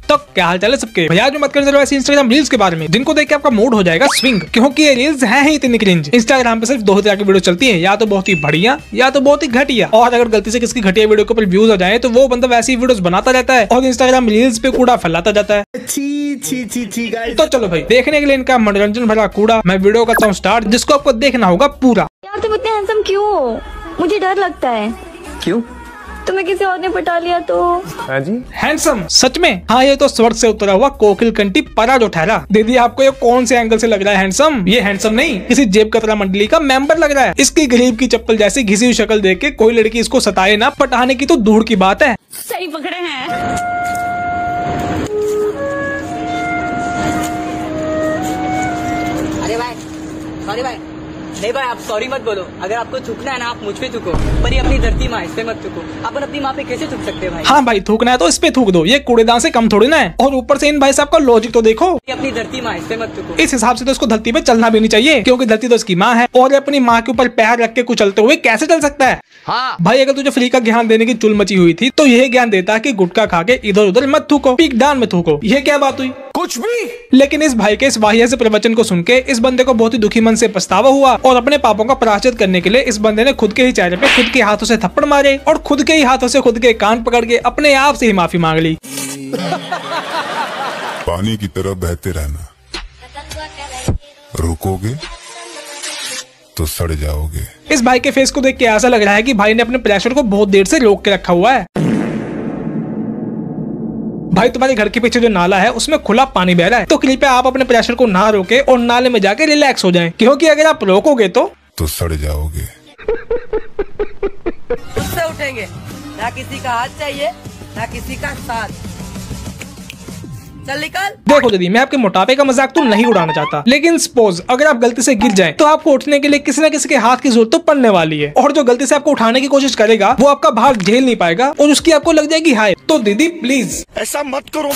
तो क्या हाल चाल है सबके भैया। आज मैं बात करने ऐसी इंस्टाग्राम रील्स के बारे में जिनको देख के आपका मूड हो जाएगा स्विंग, क्योंकि ये रील्स हैं ही इतनी क्रिंज। इंस्टाग्राम पे सिर्फ दो तरह की वीडियो चलती है, या तो बहुत ही बढ़िया या तो बहुत ही घटिया। और अगर गलती से किसकी घटिया वीडियो के ऊपर व्यूज हो जाए तो वो बंदा वैसी वीडियोस बनाता रहता है और इंस्टाग्राम रील्स पे कूड़ा फैलाता जाता है। तो चलो भाई, देखने के लिए इनका मनोरंजन भरा कूड़ा मैं वीडियो करता हूँ स्टार्ट, जिसको आपको देखना होगा पूरा। यार तुम इतने हैंडसम क्यों हो? मुझे डर लगता है। क्यों? तुम्हें किसी और ने पटा लिया तो? हाँ जी, हैंडसम सच में? हाँ, ये तो स्वर्ग से उतरा हुआ कोकिल कंठी परा जो ठहरा। दीदी आपको ये कौन से एंगल से लग रहा है हैंडसम? ये हैंडसम नहीं, किसी जेब कतरा मंडली का मेंबर लग रहा है। इसकी गरीब की चप्पल जैसी घिसी हुई शक्ल देख के कोई लड़की इसको सताए ना, पटाने की तो दूर की बात है। सही पकड़े हैं। अरे भाई, सॉरी भाई। नहीं भाई, आप सॉरी मत बोलो। अगर आपको थूकना है ना, आप मुझ पे थूको, पर ये अपनी धरती माँ, इस पे मत थूको। अपन अपनी माँ पे कैसे थूक सकते हैं भाई? हाँ भाई, थूकना है तो इस पे थूक दो, ये कूड़ेदान से कम थोड़ी ना है। और ऊपर से इन भाई साहब का लॉजिक तो देखो, ये अपनी धरती माँ, इस पे मत थूको। इस हिसाब से तो इसको धरती पे चलना भी नहीं चाहिए, क्योंकि धरती तो इसकी माँ है और अपनी माँ के ऊपर पैर रख के कुचलते हुए कैसे चल सकता है? हाँ भाई, अगर तुझे फ्री का ज्ञान देने की चुल मची हुई थी तो यह ज्ञान देता है कि गुटखा खा के इधर उधर मत थूको, पीक डान में थूको। ये क्या बात हुई? कुछ भी। लेकिन इस भाई के इस वाहिया से प्रवचन को सुन के इस बंदे को बहुत ही दुखी मन से पछतावा हुआ और अपने पापों का प्रायश्चित करने के लिए इस बंदे ने खुद के ही चेहरे पे खुद के हाथों से थप्पड़ मारे और खुद के ही हाथों से खुद के कान पकड़ के अपने आप से ही माफी मांग ली। पानी की तरह बहते रहना, रुकोगे तो सड़ जाओगे। इस भाई के फेस को देख के ऐसा लग रहा है कि भाई ने अपने प्रेशर को बहुत देर से रोक के रखा हुआ है। भाई तुम्हारे घर के पीछे जो नाला है उसमें खुला पानी बह रहा है, तो कृपया आप अपने प्रेशर को ना रोके और नाले में जाके रिलैक्स हो जाएं, क्योंकि अगर आप रोकोगे तो सड़ जाओगे। उससे उठेंगे ना, किसी का हाथ चाहिए ना किसी का साथ। चल निकल। देखो दीदी, मैं आपके मोटापे का मजाक तो नहीं उड़ाना चाहता, लेकिन सपोज अगर आप गलती से गिर जाएं, तो आपको उठने के लिए किसी न किसी के हाथ की जरूरत तो पड़ने वाली है। और जो गलती से आपको उठाने की कोशिश करेगा वो आपका भार झेल नहीं पाएगा और उसकी आपको लग जाएगी हाय। तो दीदी प्लीज ऐसा मत करो।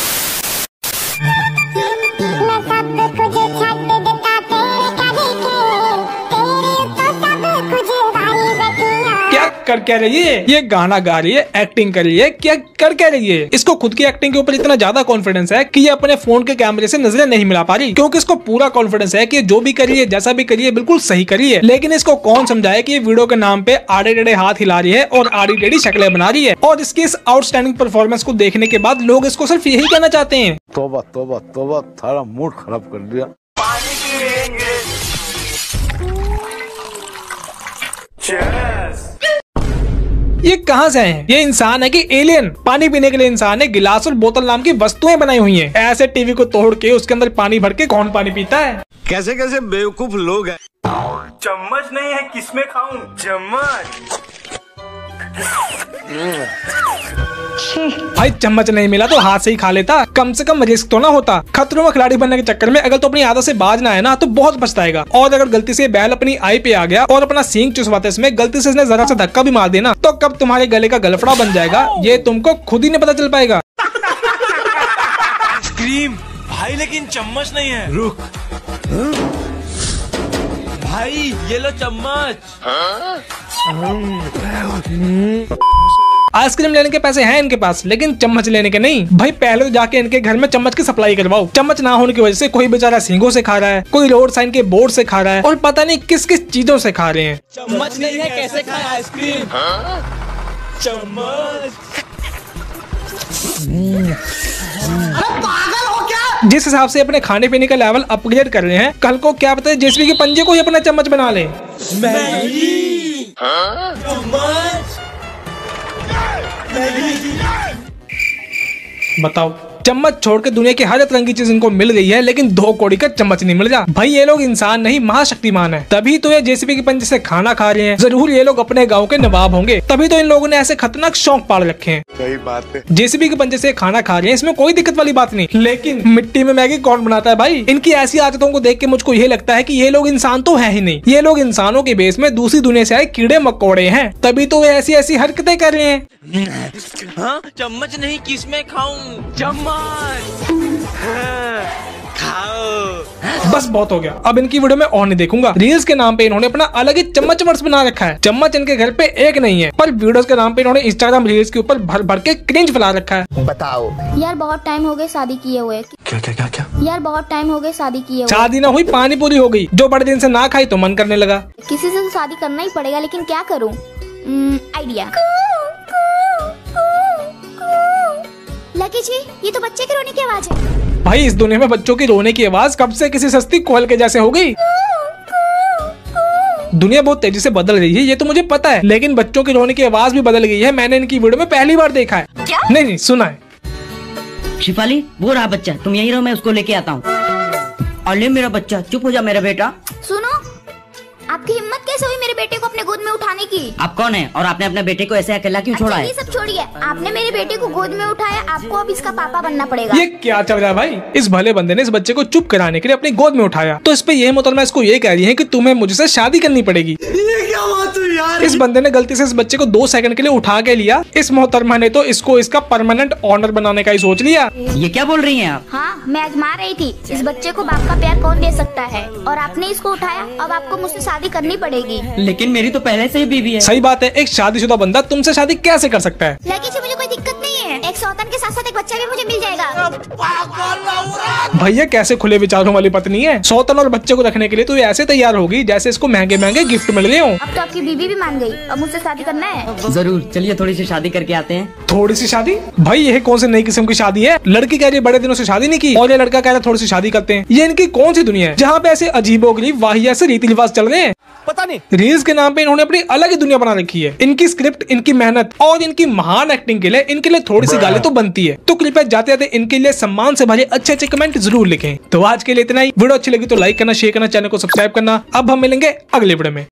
क्या कर क्या रही है? ये गाना गा रही है, एक्टिंग कर रही है, क्या कर क्या रही है? इसको खुद की एक्टिंग के ऊपर इतना ज्यादा कॉन्फिडेंस है कि ये अपने फोन के कैमरे से नजरें नहीं मिला पा रही, क्योंकि इसको पूरा कॉन्फिडेंस है कि जो भी करी है, जैसा भी करी है, बिल्कुल सही करी है। लेकिन इसको कौन समझाए कि ये वीडियो के नाम पे आड़े टेढ़े हाथ हिला रही है और आड़ी टेढ़ी शक्लें बना रही है। और इसकी इस आउटस्टैंडिंग परफॉर्मेंस को देखने के बाद लोग इसको सिर्फ यही कहना चाहते हैं, तौबा तौबा तौबा, थारा मूड खराब कर दिया। ये कहाँ से हैं? ये इंसान है कि एलियन? पानी पीने के लिए इंसान है, गिलास और बोतल नाम की वस्तुएं बनाई हुई हैं। ऐसे टीवी को तोड़ के उसके अंदर पानी भर के कौन पानी पीता है? कैसे कैसे बेवकूफ लोग हैं। चम्मच नहीं है, किसमें खाऊं? चम्मच। भाई चम्मच नहीं मिला तो हाथ से ही खा लेता, कम से कम रिस्क तो ना होता। खतरों में खिलाड़ी बनने के चक्कर में अगर तो अपनी आदत से बाज ना है ना तो बहुत पछताएगा। और अगर गलती से बैल अपनी आई पे आ गया और अपना सींग चुसवाते इसमें गलती से इसने जरा सा धक्का भी मार देना, तो कब तुम्हारे गले का गलफड़ा बन जाएगा ये तुमको खुद ही नहीं पता चल पाएगा। आइसक्रीम भाई, लेकिन चम्मच नहीं है। रुक भाई, ये लो चम्मच। आइसक्रीम लेने के पैसे हैं इनके पास, लेकिन चम्मच लेने के नहीं। भाई पहले तो जाके इनके घर में चम्मच की सप्लाई करवाओ। चम्मच ना होने की वजह से कोई बेचारा सींगों से खा रहा है, कोई रोड साइन के बोर्ड से खा रहा है और पता नहीं किस किस चीजों से खा रहे हैं। चम्मच नहीं है, कैसे खाए आइसक्रीम? चम्मच। पागल हो क्या? जिस हिसाब से अपने खाने पीने का लेवल अपग्रेड कर रहे हैं, कल को क्या पता है जेसीबी के पंजे को ही अपना चम्मच बना ले। बताओ, चम्मच छोड़ के दुनिया की हर रंगी चीज इनको मिल रही है, लेकिन 2 कौड़ी का चम्मच नहीं मिल रहा। भाई ये लोग इंसान नहीं महाशक्तिमान है, तभी तो ये जेसीबी के पंजे से खाना खा रहे हैं। जरूर ये लोग अपने गांव के नवाब होंगे, तभी तो इन लोगों ने ऐसे खतरनाक शौक पाल रखे हैं। सही बात है। जेसीबी के पंजे से खाना खा रहे हैं, इसमें कोई दिक्कत वाली बात नहीं, लेकिन मिट्टी में मैगी कौन बनाता है भाई? इनकी ऐसी आदतों को देख के मुझको ये लगता है कि ये लोग इंसान तो है ही नहीं, ये लोग इंसानों के बेस में दूसरी दुनिया से आए कीड़े मकोड़े हैं, तभी तो वे ऐसी ऐसी हरकतें कर रहे हैं। हाँ, चम्मच नहीं, किसमें खाऊं? चम्मच। बस बहुत हो गया, अब इनकी वीडियो में और नहीं देखूंगा। रील्स के नाम पे इन्होंने अपना अलग ही चम्मच वर्स बना रखा है। चम्मच इनके घर पे एक नहीं है, पर वीडियोस के नाम पे इन्होंने इंस्टाग्राम रील्स के ऊपर भर भर के क्रिंज फैला रखा है। बताओ यार बहुत टाइम हो गए शादी किए हुए। क्या यार बहुत टाइम हो गए शादी किए हुए। शादी ना हुई पानी पूरी हो गई, जो बड़े दिन से ना खाई तो मन करने लगा। किसी से तो शादी करना ही पड़ेगा, लेकिन क्या करूं? आइडिया। लकी जी, ये तो बच्चे के रोने की आवाज है। भाई इस दुनिया में बच्चों की रोने की आवाज कब से किसी सस्ती कोयल के जैसे हो गई। दुनिया बहुत तेजी से बदल रही है, ये तो मुझे पता है, लेकिन बच्चों की रोने की आवाज भी बदल गई है। मैंने इनकी वीडियो में पहली बार देखा है। क्या? नहीं सुना है। शिफाली, वो रहा बच्चा, तुम यहीं रहो, मैं उसको लेके आता हूँ। अरे मेरा बच्चा, चुप हो जा मेरा बेटा। सुनो, आपकी हिम्मत कैसे हुई मेरे बेटे को अपने गोद में उठाने की? आप कौन है और आपने अपने बेटे को ऐसे अकेला क्यों छोड़ा है? ये सब छोड़िए, आपने मेरे बेटे को गोद में उठाया, आपको अब इसका पापा बनना पड़ेगा। ये क्या चल रहा है भाई? इस भले बंदे ने इस बच्चे को चुप कराने के लिए अपनी गोद में उठाया, तो इस पे यह मोहतरमा इसको ये कह रही है कि तुम्हें मुझसे शादी करनी पड़ेगी। ये क्या बात हुई यार? इस बंदे ने गलती से इस बच्चे को 2 सेकंड के लिए उठा के लिया, इस मोहतरमा ने तो इसको इसका परमानेंट ऑनर बनाने का ही सोच लिया। ये क्या बोल रही हैं आप? हाँ, मैं आजमा रही थी इस बच्चे को बाप का प्यार कौन दे सकता है, और आपने इसको उठाया, अब आपको मुझसे शादी करनी पड़ेगी। लेकिन मेरी तो पहले से ही बीवी है। सही बात है, एक शादीशुदा बंदा तुमसे शादी कैसे कर सकता है? लकी जी, मुझे कोई दिक्कत नहीं है, एक सौतन के साथ साथ एक बच्चा भी मुझे मिल जाएगा। भैया कैसे खुले विचारों वाली पत्नी है। सौतन और बच्चे को रखने के लिए तो ये ऐसे तैयार होगी जैसे इसको महंगे महंगे गिफ्ट मिल रहे हो। अब तो आपकी बीवी भी मान गई, अब मुझसे शादी करना है। जरूर, चलिए थोड़ी सी शादी करके आते हैं। थोड़ी सी शादी? भाई यह कौन सी नई किस्म की शादी है? लड़की कह रही है बड़े दिनों से शादी नहीं की, और ये लड़का कह रहा है थोड़ी सी शादी करते हैं। ये इनकी कौन सी दुनिया है जहाँ पे ऐसे अजीबोगरीब वाहियात से रीति रिवाज चल रहे हैं? पता नहीं। रील्स के नाम पे इन्होंने अपनी अलग ही दुनिया बना रखी है। इनकी स्क्रिप्ट, इनकी मेहनत और इनकी महान एक्टिंग के लिए इनके लिए थोड़ी सी गाली तो बनती है। तो कृपया जाते जाते इनके लिए सम्मान से भरे अच्छे अच्छे कमेंट जरूर लिखें। तो आज के लिए इतना ही। वीडियो अच्छी लगी तो लाइक करना, शेयर करना, चैनल को सब्सक्राइब करना। अब हम मिलेंगे अगले वीडियो में।